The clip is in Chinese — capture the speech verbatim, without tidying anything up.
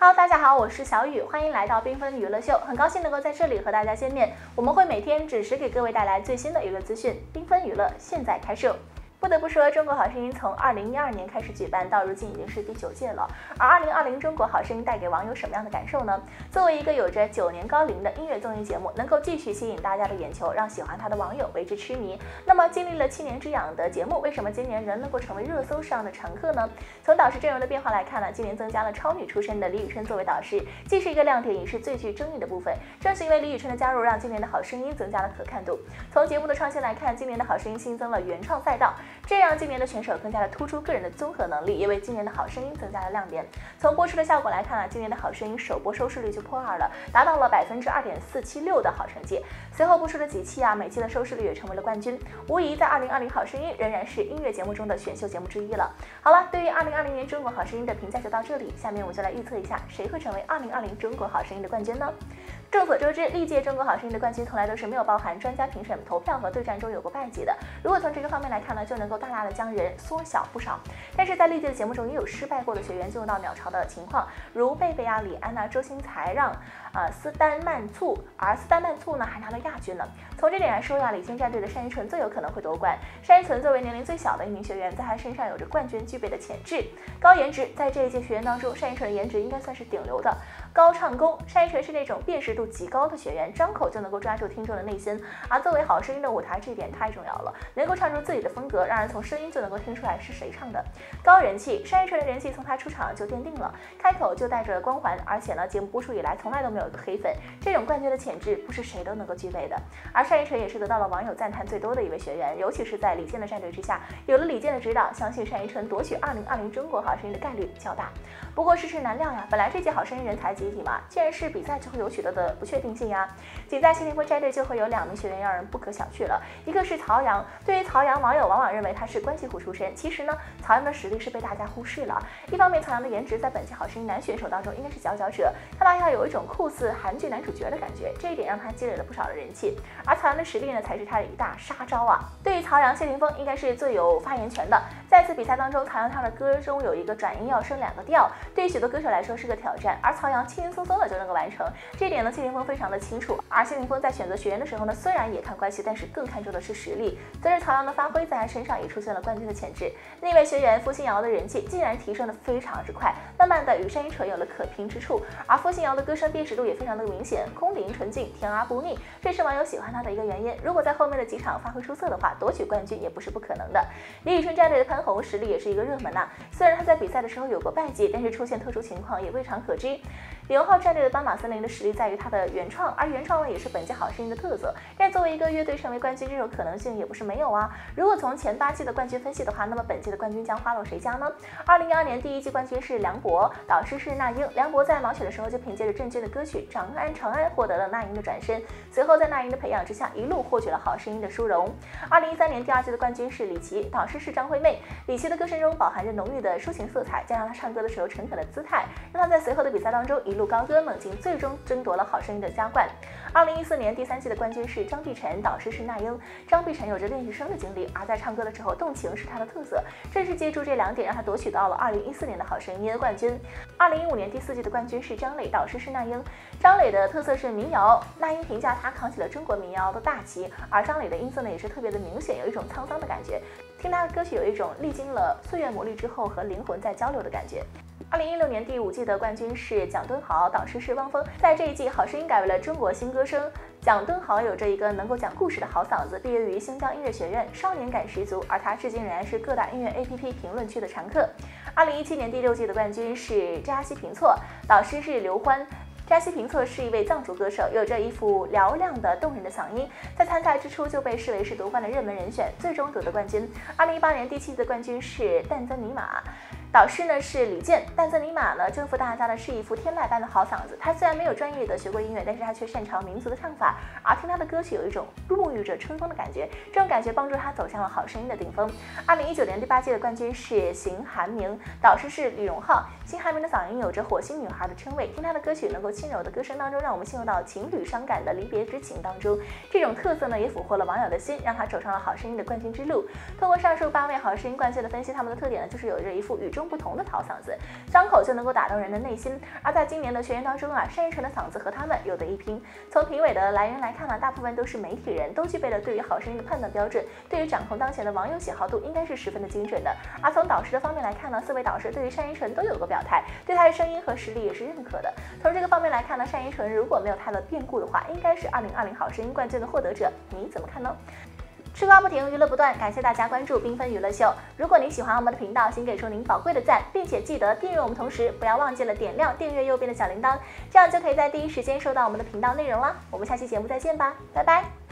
Hello， 大家好，我是小雨，欢迎来到缤纷娱乐秀，很高兴能够在这里和大家见面。我们会每天准时给各位带来最新的娱乐资讯，缤纷娱乐现在开售。不得不说，中国好声音从二零一二年开始举办，到如今已经是第九届了。而二零二零中国好声音带给网友什么样的感受呢？作为一个有着九年高龄的音乐综艺节目，能够继续吸引大家的眼球，让喜欢它的网友为之痴迷。那么，经历了七年之痒的节目，为什么今年仍能够成为热搜上的常客呢？从导师阵容的变化来看呢，今年增加了超女出身的李宇春作为导师，既是一个亮点，也是最具争议的部分。正是因为李宇春的加入，让今年的好声音增加了可看度。从节目的创新来看，今年的好声音新增了原创赛道。这让今年的选手更加的突出个人的综合能力，也为今年的好声音增加了亮点。从播出的效果来看啊，今年的好声音首播收视率就破二了，达到了百分之二点四七六的好成绩。随后播出的几期啊，每期的收视率也成为了冠军，无疑在二零二零好声音仍然是音乐节目中的选秀节目之一了。好了，对于二零二零年中国好声音的评价就到这里，下面我们就来预测一下谁会成为二零二零中国好声音的冠军呢？众所周知，历届中国好声音的冠军从来都是没有包含专家评审、投票和对战中有过败绩的。如果从这个方面来看呢，就能够大大的将人缩小不少。但是在历届的节目中，也有失败过的学员进入到鸟巢的情况，如贝贝啊、李安呐、周星才让呃斯丹曼簇，而斯丹曼簇呢还拿了亚军呢。从这点来说呀，李星战队的单依纯最有可能会夺冠。单依纯作为年龄最小的一名学员，在她身上有着冠军具备的潜质，高颜值，在这一届学员当中，单依纯的颜值应该算是顶流的。高唱功，单依纯是那种辨识度极高的学员，张口就能够抓住听众的内心。而作为好声音的舞台，这一点太重要了，能够唱出自己的风格，让人从声音就能够听出来是谁唱的。高人气，单依纯的人气从她出场就奠定了，开口就带着光环，而且呢，节目播出以来从来都没有一个黑粉，这种冠军的潜质不是谁都能够具备的。而单依纯也是得到了网友赞叹最多的一位学员，尤其是在李健的战队之下，有了李健的指导，相信单依纯夺取二零二零中国好声音的概率较大。不过世事难料呀，本来这届好声音人才济济嘛，既然是比赛，就会有许多的不确定性呀。仅在谢霆锋战队就会有两名学员让人不可小觑了，一个是曹阳。对于曹阳，网友往往认为他是关系户出身，其实呢，曹阳的实力是被大家忽视了。一方面，曹阳的颜值在本届好声音男选手当中应该是佼佼者，他大概有一种酷似韩剧男主角的感觉，这一点让他积累了不少的人气。而曹阳的实力呢，才是他的一大杀招啊。对于曹阳，谢霆锋应该是最有发言权的。在此比赛当中，曹阳唱的歌中有一个转音要升两个调，对于许多歌手来说是个挑战，而曹阳轻轻松松的就能够完成。这一点呢，谢霆锋非常的清楚。而谢霆锋在选择学员的时候呢，虽然也看关系，但是更看重的是实力。随着曹阳的发挥，在他身上也出现了冠军的潜质。另一位学员付新瑶的人气竟然提升的非常之快，慢慢的与单依纯有了可拼之处。而付新瑶的歌声辨识度也非常的明显，空灵纯净，甜而不腻，这是网友喜欢他的一个原因。如果在后面的几场发挥出色的话，夺取冠军也不是不可能的。李宇春战队的潘虹实力也是一个热门呐、啊，虽然他在比赛的时候有过败绩，但是出现特殊情况也未尝可知。李荣浩战队的斑马森林的实力在于他的原创，而原创呢也是本届好声音的特色。但作为一个乐队成为冠军，这种可能性也不是没有啊。如果从前八季的冠军分析的话，那么本季的冠军将花落谁家呢？二零一二年第一季冠军是梁博，导师是那英。梁博在盲选的时候就凭借着郑钧的歌曲《长安长安》获得了那英的转身，随后在那英的培养之下，一路获取了好声音的殊荣。二零一三年第二季的冠军是李琦，导师是张惠妹。李琦的歌声中饱含着浓郁的抒情色彩，加上她唱歌的时候诚恳的姿态，让她在随后的比赛当中一路高歌猛进，最终争夺了好声音的佳冠。二零一四年第三季的冠军是张碧晨，导师是那英。张碧晨有着练习生的经历，而在唱歌的时候动情是她的特色，正是借助这两点让她夺取到了二零一四年的好声音冠军。二零一五年第四季的冠军是张磊，导师是那英。张磊的特色是民谣，那英评价他扛起了中国民谣的大旗，而张磊的音色呢也是特别的明显，有一种沧桑的感觉，听他的歌曲有一种历经了岁月磨砺之后和灵魂在交流的感觉。二零一六年第五季的冠军是蒋敦豪，导师是汪峰。在这一季，好声音改为了中国新歌声。蒋敦豪有着一个能够讲故事的好嗓子，毕业于新疆音乐学院，少年感十足，而他至今仍然是各大音乐 A P P 评论区的常客。二零一七年第六季的冠军是扎西平措，导师是刘欢。扎西平措是一位藏族歌手，有着一副嘹亮的动人的嗓音，在参赛之初就被视为是夺冠的热门人选，最终夺得冠军。二零一八年第七季的冠军是旦增尼玛，导师呢是李健。旦增尼玛呢征服大家的是一副天籁般的好嗓子，他虽然没有专业的学过音乐，但是他却擅长民族的唱法，而听他的歌曲有一种沐浴着春风的感觉，这种感觉帮助他走向了好声音的顶峰。二零一九年第八季的冠军是邢涵明，导师是李荣浩。邢涵明的嗓音有着火星女孩的称谓，听他的歌曲能够轻柔的歌声当中，让我们陷入到情侣伤感的离别之情当中。这种特色呢，也俘获了网友的心，让他走上了好声音的冠军之路。通过上述八位好声音冠军的分析，他们的特点呢，就是有着一副与众用不同的讨嗓子，张口就能够打动人的内心。而在今年的学员当中啊，单依纯的嗓子和他们有得一拼。从评委的来源来看呢，大部分都是媒体人，都具备了对于好声音的判断标准，对于掌控当前的网友喜好度应该是十分的精准的。而从导师的方面来看呢，四位导师对于单依纯都有个表态，对她的声音和实力也是认可的。从这个方面来看呢，单依纯如果没有她的变故的话，应该是二零二零好声音冠军的获得者。你怎么看呢？吃瓜不停，娱乐不断，感谢大家关注缤纷娱乐秀。如果您喜欢我们的频道，请给出您宝贵的赞，并且记得订阅我们，同时不要忘记了点亮订阅右边的小铃铛，这样就可以在第一时间收到我们的频道内容啦。我们下期节目再见吧，拜拜。